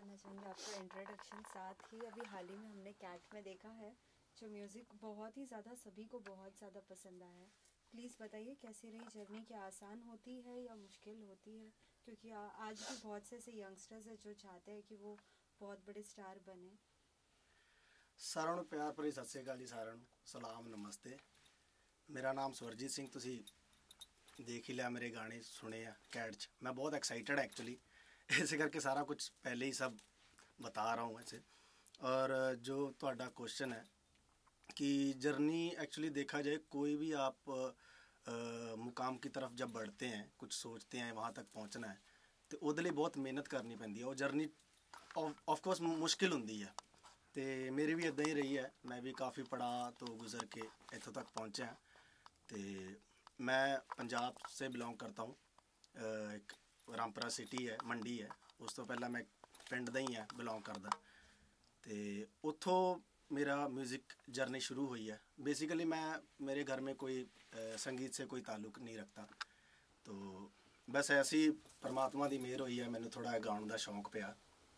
जानना चाहेंगे आपका इंट्रोडक्शन। साथ ही अभी हाल ही में हमने कैट में देखा है जो म्यूज़िक बहुत ही ज़्यादा सभी को बहुत ज़्यादा पसंद आया है। प्लीज़ बताइए कैसी रही जर्नी, क्या आसान होती है या मुश्किल होती है? क्योंकि आज भी बहुत से ऐसे यंगस्टर्स हैं जो चाहते हैं कि वो बहुत बड़े स्टार बने। सारों ਨੂੰ ਪਿਆਰ ਭਰੀ ਸਤਿ ਸ੍ਰੀ ਅਕਾਲ ਜੀ। ਸਾਰਿਆਂ ਨੂੰ ਸਲਾਮ ਨਮਸਤੇ। ਮੇਰਾ ਨਾਮ ਸਵਰਜੀਤ ਸਿੰਘ, ਤੁਸੀਂ ਦੇਖ ਹੀ ਲਿਆ, ਮੇਰੇ ਗਾਣੇ ਸੁਣੇ ਆ कैट च। मैं बहुत एक्साइटेड एक्चुअली इस करके सारा कुछ पहले ही सब बता रहा हूँ ऐसे। और जो ਤੁਹਾਡਾ क्वेश्चन है कि जर्नी एक्चुअली देखा जाए, कोई भी आप मुकाम की तरफ जब बढ़ते हैं, कुछ सोचते हैं वहाँ तक पहुँचना है, तो ਉਹਦੇ ਲਈ बहुत मेहनत करनी ਪੈਂਦੀ है। ਉਹ जर्नी ऑफ कोर्स मुश्किल ਹੁੰਦੀ है, तो मेरी भी इदा ही रही है। मैं भी काफ़ी पढ़ा तो गुजर के इतों तक पहुँचा। तो मैं पंजाब से बिलोंग करता हूँ। एक रामपुरा सिटी है, मंडी है, उस तो पहला मैं पिंड दा ही है बिलोंग करदा। तो उत्थों मेरा म्यूज़िक जर्नी शुरू हुई है। बेसिकली मैं मेरे घर में कोई संगीत से कोई ताल्लुक नहीं रखता, तो बस ऐसी परमात्मा की मेहर हुई है, मैंने थोड़ा गाने का शौक पिया।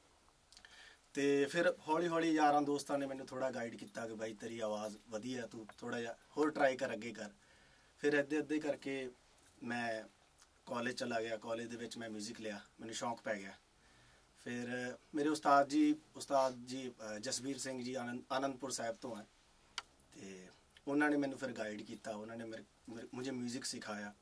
तो फिर हौली हौली यारां दोस्तां ने मैंने थोड़ा गाइड किया कि भाई तेरी आवाज़ वधिया, तू थोड़ा जा होर ट्राई कर, अगे कर। फिर इद्दां इद्दां करके मैं कॉलेज चला गया। कॉलेज दे विच मैं म्यूज़िक लिया, मैंने शौक पै गया। फिर मेरे उस्ताद जी जसबीर सिंह जी आनंदपुर साहिब तो हैं, तो उन्होंने मैंने फिर गाइड किया, उन्होंने मुझे म्यूज़िक सिखाया।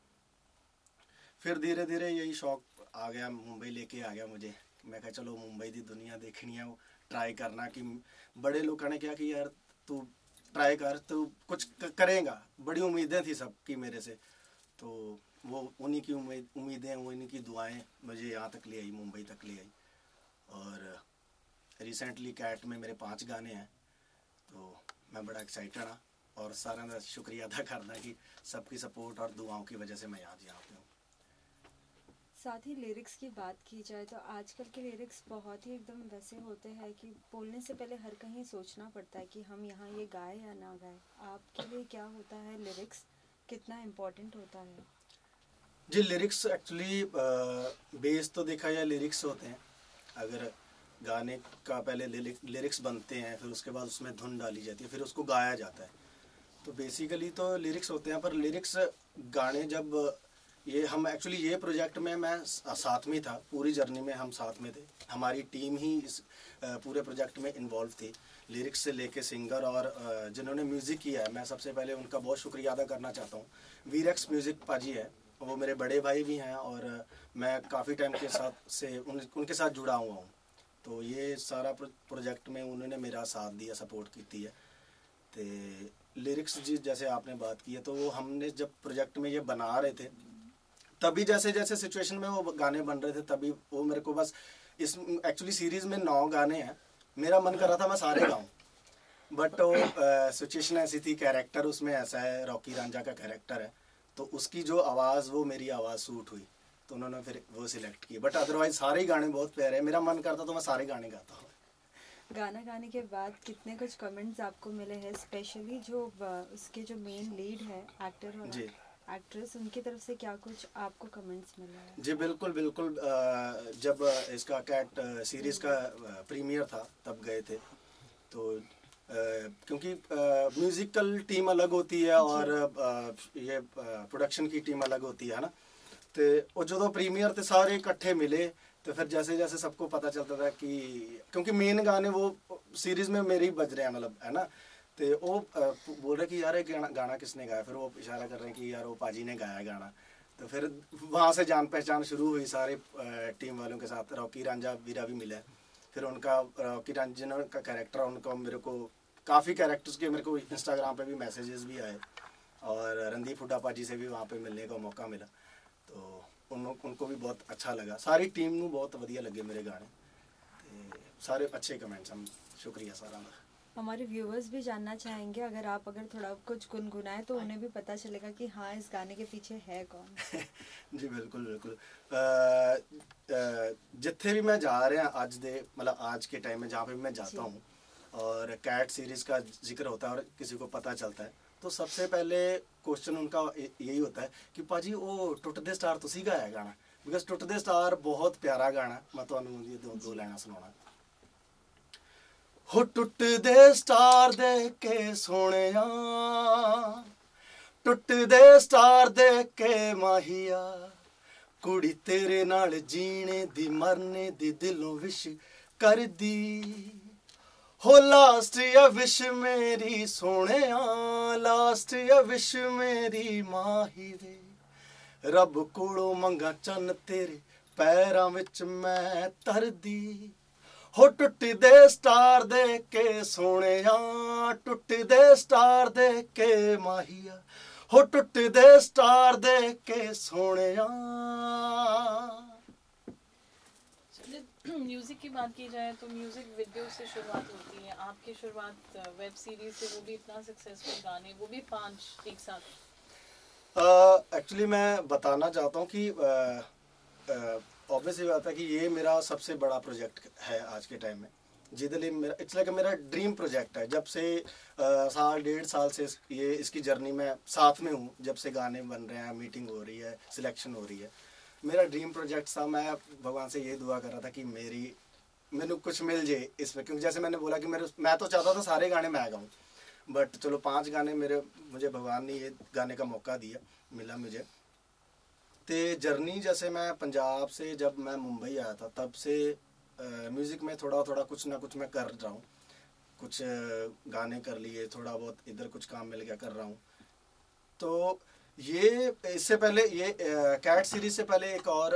फिर धीरे धीरे यही शौक आ गया, मुंबई लेके आ गया मुझे। मैं कहा चलो मुंबई की दुनिया देखनी है, वो ट्राई करना। कि बड़े लोगों ने कहा कि यार तू ट्राई कर, तू कुछ करेगा। बड़ी उम्मीदें थी सबकी मेरे से, तो वो उन्हीं की उम्मीदें, उन्हीं की दुआएं मुझे यहाँ तक ले आई, मुंबई तक ले आई। और रिसेंटली कैट में मेरे 5 गाने हैं, तो मैं बड़ा एक्साइटेड हाँ। और सारा का शुक्रिया अदा करना कि सबकी सपोर्ट और दुआओं की वजह से मैं आज यहाँ पे हूँ। साथ ही लिरिक्स की बात की जाए तो आजकल के लिरिक्स बहुत ही एकदम वैसे होते हैं कि बोलने से पहले हर कहीं सोचना पड़ता है कि हम यहाँ ये गाए या ना गाए। आपके लिए क्या होता है लिरिक्स, कितना इम्पोर्टेंट होता है? जी, लिरिक्स एक्चुअली बेस तो देखा जाए लिरिक्स होते हैं। अगर गाने का पहले लिरिक्स बनते हैं, फिर उसके बाद उसमें धुन डाली जाती है, फिर उसको गाया जाता है, तो बेसिकली तो लिरिक्स होते हैं। पर लिरिक्स गाने जब ये हम एक्चुअली ये प्रोजेक्ट में मैं साथ में था, पूरी जर्नी में हम साथ में थे। हमारी टीम ही इस पूरे प्रोजेक्ट में इन्वॉल्व थी, लिरिक्स से लेके सिंगर और जिन्होंने म्यूज़िक किया है। मैं सबसे पहले उनका बहुत शुक्रिया अदा करना चाहता हूँ। वीरेक्स म्यूज़िक पाजी है, वो मेरे बड़े भाई भी हैं और मैं काफ़ी टाइम के साथ से उनके साथ जुड़ा हुआ हूँ। तो ये सारा प्रोजेक्ट में उन्होंने मेरा साथ दिया, सपोर्ट की है। तो लिरिक्स जी जैसे आपने बात की है, तो वो हमने जब प्रोजेक्ट में ये बना रहे थे, तभी जैसे जैसे सिचुएशन में वो गाने बन रहे थे, तभी वो मेरे को बस इस एक्चुअली सीरीज़ में 9 गाने हैं। मेरा मन कर रहा था मैं सारे गाऊँ, बट वो सिचुएशन ऐसी थी, कैरेक्टर उसमें ऐसा है, रॉकी रांझा का कैरेक्टर है, तो उसकी जो आवाज़, वो मेरी आवाज़ सूट हुई, तो उन्होंने फिर वो सिलेक्ट की। बट अदरवाइज सारे गाने बहुत प्यारे हैं। मेरा मन करता तो मैं सारे गाने गाता हूँ। गाना गाने के बाद कितने कुछ कमेंट्स आपको मिले हैं, स्पेशली जो उसके जो मेन लीड है एक्टर और एक्ट्रेस, उनकी तरफ से क्या कुछ आपको कमेंट्स मिले हैं? जी बिल्कुल बिल्कुल। जब इसका कैट सीरीज़ का प्रीमियर था तब गए थे, तो क्योंकि म्यूज़िकल टीम अलग होती है और ये प्रोडक्शन की टीम अलग होती है ना। तो जो प्रीमियर थे सारे इकट्ठे मिले, तो फिर जैसे जैसे सबको पता चलता था कि क्योंकि मेन गाने वो सीरीज़ में मेरे ही बज रहे हैं, मतलब है ना। तो वो बोल रहे कि यार ये गाना किसने गाया, फिर वो इशारा कर रहे हैं कि यार वो पाजी ने गाया गाना। तो फिर वहाँ से जान पहचान शुरू हुई सारे टीम वालों के साथ। रॉकी रांझा वीरा भी मिला, फिर उनका रॉकी रांझा का कैरेक्टर, उनको मेरे को काफ़ी कैरेक्टर्स के मेरे को इंस्टाग्राम पे भी मैसेजेस भी आए, और रणदीप हुड्डा पाजी से भी वहाँ पे मिलने का मौका मिला, तो उनको भी बहुत अच्छा लगा। सारी टीम को बहुत वधिया लगे मेरे गाने, तो सारे अच्छे कमेंट्स, हम शुक्रिया सारा। हमारे व्यूअर्स भी जानना चाहेंगे, अगर थोड़ा कुछ गुनगुनाए तो उन्हें भी पता चलेगा कि हाँ इस गाने के पीछे है कौन। जी बिल्कुल बिल्कुल। जिथे भी मैं जा रहा अज दे, मतलब आज के टाइम में जहाँ पे भी मैं जाता हूँ और कैट सीरीज़ का जिक्र होता है और किसी को पता चलता है, तो सबसे पहले क्वेश्चन उनका यही होता है कि पाजी वो टुटदे स्टार तुसी गाया गाना। बिकॉज टुटदे स्टार बहुत प्यारा गाना। मैं तो दो लाइना सुनाना। हो टुटदे स्टार दे के सोहणिया, टुटदे स्टार दे के माहिया, कुड़ी तेरे नाल जीने दी मरने दी दिलों विश कर दी। हो लास्ट या विश मेरी सोहणिया, लास्ट या विश मेरी माही वे, रब कोलों मंगा चन्न तेरे पैरां विच मैं तरदी। हो टुटदे स्टार दे के सोहणिया, टुटदे स्टार दे के माहिया, हो टुटदे स्टार दे के सोहणिया। म्यूजिक की बात की जाए तो म्यूजिक वीडियो से शुरुआत होती है, आपकी शुरुआत वेब सीरीज से, वो भी इतना सक्सेसफुल गाने, वो भी 5 एक साथ। एक्चुअली मैं बताना चाहता हूँ कि ऑब्वियसली बात है कि ये मेरा सबसे बड़ा प्रोजेक्ट है आज के टाइम में, जिहदे लिए मेरा इट्स लाइक मेरा ड्रीम प्रोजेक्ट है। जब से साल 1.5 साल से ये इसकी जर्नी में साथ में हूँ, जब से गाने बन रहे हैं, मीटिंग हो रही है, सिलेक्शन हो रही है, मेरा ड्रीम प्रोजेक्ट था। मैं भगवान से ये दुआ कर रहा था कि मैंने कुछ मिल जाए इसमें, क्योंकि जैसे मैंने बोला कि मैं तो चाहता था सारे गाने मैं गाऊँ, बट चलो 5 गाने मुझे भगवान ने ये गाने का मौका मिला मुझे। तो जर्नी जैसे मैं पंजाब से जब मैं मुंबई आया था तब से म्यूज़िक में थोड़ा थोड़ा कुछ ना कुछ मैं कर रहा हूँ, कुछ गाने कर लिए, थोड़ा बहुत इधर कुछ काम मिल गया कर रहा हूँ। तो ये इससे पहले ये कैट सीरीज से पहले एक और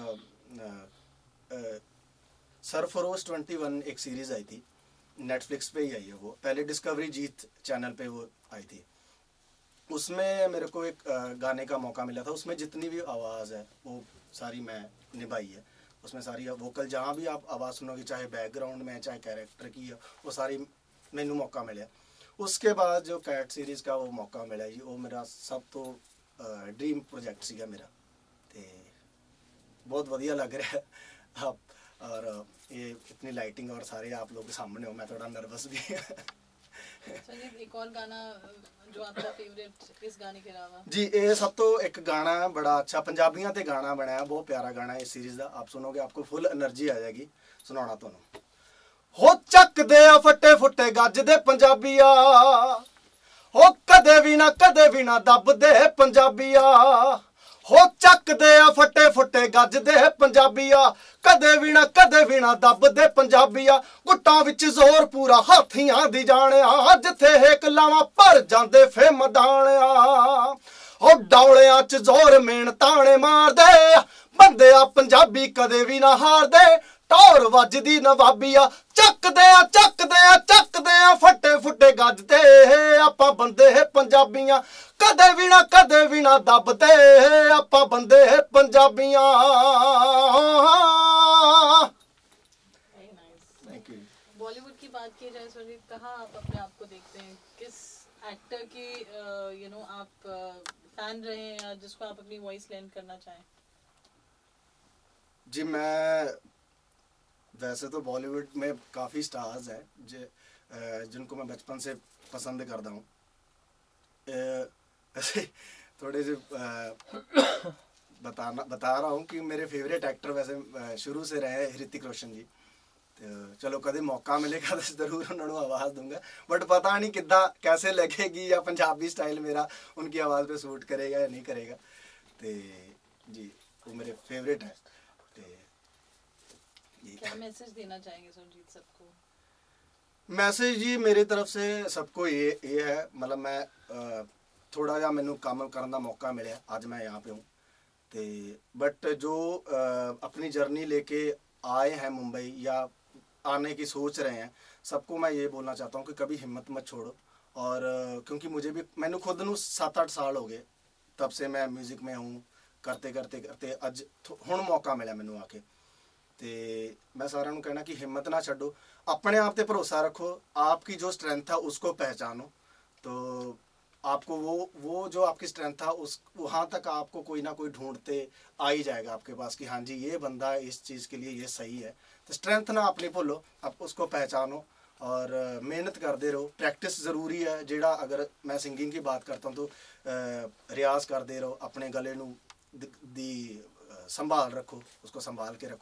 सरफरोश 21 एक सीरीज़ आई थी, नेटफ्लिक्स पे ही आई है वो, पहले डिस्कवरी जीत चैनल पे वो आई थी। उसमें मेरे को एक गाने का मौका मिला था। उसमें जितनी भी आवाज़ है वो सारी मैं निभाई है। उसमें सारी वोकल जहाँ भी आप आवाज़ सुनोगे, चाहे बैकग्राउंड में चाहे कैरेक्टर की है, वो सारी मैनू मौका मिला। उसके बाद जो कैट सीरीज़ का वो मौका मिला जी, वो मेरा सब तो ड्रीम प्रोजेक्ट सीगा मेरा। तो बहुत वधिया लग रहा है आप, और ये इतनी लाइटिंग और सारे आप लोग के सामने हो, मैं थोड़ा नर्वस भी संजीत, एक और गाना जो आपका फेवरेट इस गाने के अलावा? जी, ये सब तो एक गाना है बड़ा अच्छा पंजाबियां ते गाना बनाया, बहुत प्यारा गाना है इस सीरीज का। आप सुनोगे आपको फुल एनर्जी आ जाएगी। सुनाना तुहानू। हो चकदे आ फटे फुटे गजदे पंजाबिया, हो कदे भी ना दबदे पंजाबिया, हो चकदे आ फटे फुटे गजदे पंजाबिया, कदे भी ना दबदे पंजाबिया, गुट्टां विच जोर पूरा हाथियां दी जाणिया, जिथे हेक लावां भर जांदे फे मदाणिया, हो डौलियां च जोर मेन ताणे मारदे, बंदे आ पंजाबी कदे भी ना हारदे, टौर वजदी नवाबिया, चकदे आ फटे फुटे गजदे, आपां बंदे पंजाबियां, कदे भी ना दबदे, आपां बंदे पंजाबियां। बॉलीवुड की बात की जाए सुजीत, कहाँ आप अपने आप को देखते हैं? किस एक्टर की आप फैन रहे हैं या जिसको आप अपनी वॉइस लर्न करना चाहें? जी, मैं वैसे तो बॉलीवुड में काफ़ी स्टार्स हैं जिनको मैं बचपन से पसंद करता हूँ। ऐसे थोड़े से बता रहा हूँ कि मेरे फेवरेट एक्टर वैसे शुरू से रहे ऋतिक रोशन जी। तो चलो कदे मौका मिलेगा तो ज़रूर उन्होंने आवाज़ दूंगा, बट पता नहीं किद्दां कैसे लगेगी या पंजाबी स्टाइल मेरा उनकी आवाज़ पे सूट करेगा या नहीं करेगा। तो जी, वो मेरे फेवरेट है। क्या मैसेज देना चाहेंगे सुरजीत सबको? मैसेज जी मेरी तरफ से सबको ये है, मतलब मैं थोड़ा जा मैनू काम करने का मौका मिले, आज मैं यहाँ पे हूँ। तो बट जो अपनी जर्नी लेके आए हैं मुंबई या आने की सोच रहे हैं, सबको मैं ये बोलना चाहता हूँ कि कभी हिम्मत मत छोड़ो। और क्योंकि मैनू खुद नू 7-8 साल हो गए तब से मैं म्यूजिक में हूँ, करते करते करते अज हुण मौका मिला मैनू आके। तो मैं सारा नू कहना कि हिम्मत ना छड्डो, अपने आप पे भरोसा रखो, आपकी जो स्ट्रेंथ है उसको पहचानो, तो आपको वो जो आपकी स्ट्रेंथ था उस वहाँ तक आपको कोई ना कोई ढूंढते आ ही जाएगा आपके पास कि हाँ जी ये बंदा इस चीज़ के लिए ये सही है। तो स्ट्रेंथ ना अपनी भूलो, आप उसको पहचानो और मेहनत करते रहो। प्रैक्टिस ज़रूरी है, जेड़ा अगर मैं सिंगिंग की बात करता हूँ तो रियाज करते रहो, अपने गले नू दी संभाल रखो, उसको संभाल के रखो,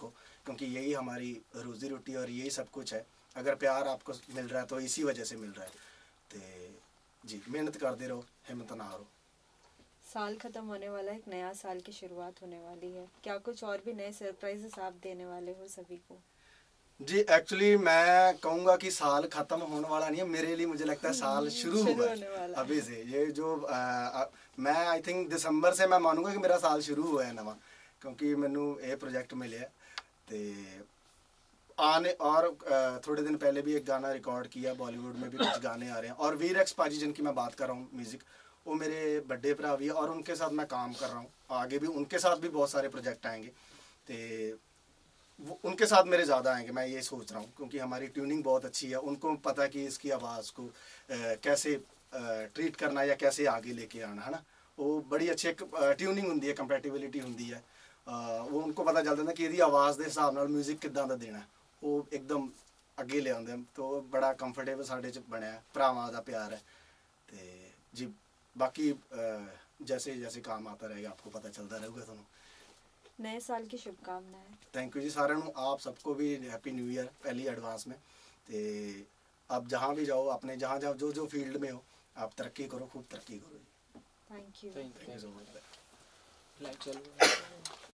क्योंकि यही हमारी रोज़ी रोटी और यही सब कुछ है। अगर प्यार आपको मिल रहा है तो इसी वजह से मिल रहा है। तो जी मेहनत करते रहो, हिम्मत ना हारो। साल खत्म होने वाला है, एक नया साल की शुरुआत होने वाली है, क्या कुछ और भी नए सरप्राइजेस आप देने वाले हो सभी को? जी एक्चुअली मैं कहूँगा कि साल ख़त्म होने वाला नहीं है, मेरे लिए मुझे लगता है साल शुरू हुआ होने वाला है अभी है। से। ये जो मैं आई थिंक दिसंबर से मैं मानूंगा कि मेरा साल शुरू हुआ है नवा, क्योंकि मैनू ये प्रोजेक्ट मिले है। तो आने और थोड़े दिन पहले भी एक गाना रिकॉर्ड किया, बॉलीवुड में भी कुछ गाने आ रहे हैं। और वीर एक्स पाजी जिनकी मैं बात कर रहा हूँ म्यूज़िक, वो मेरे बड़े भरा भी है और उनके साथ मैं काम कर रहा हूँ। आगे भी उनके साथ भी बहुत सारे प्रोजेक्ट आएंगे, तो वो उनके साथ मेरे ज़्यादा आएंगे, मैं ये सोच रहा हूँ, क्योंकि हमारी ट्यूनिंग बहुत अच्छी है। उनको पता है कि इसकी आवाज़ को कैसे ट्रीट करना है या कैसे आगे लेके आना है ना। वो बड़ी अच्छी एक ट्यूनिंग होंगी है, कंपैटिबिलिटी होंगी है। वो उनको पता चलता है कि यदि आवाज़ के हिसाब नाल म्यूजिक किद्दां दा देना है, वो एकदम अगे ले आते हैं। तो बड़ा कंफर्टेबल साढ़े च बनया, भरावां दा प्यार है। तो जी बाकी जैसे जैसे काम आता रहेगा आपको पता चलता रहेगा तुहानू। नए साल की शुभकामनाएं। थैंक यू जी सारे नू, आप सबको भी हैप्पी न्यू ईयर पहली एडवांस में। तो आप जहाँ भी जाओ, अपने जहाँ जहाँ जो जो फील्ड में हो, आप तरक्की करो, खूब तरक्की करो जी। Thank you. Thank you so much.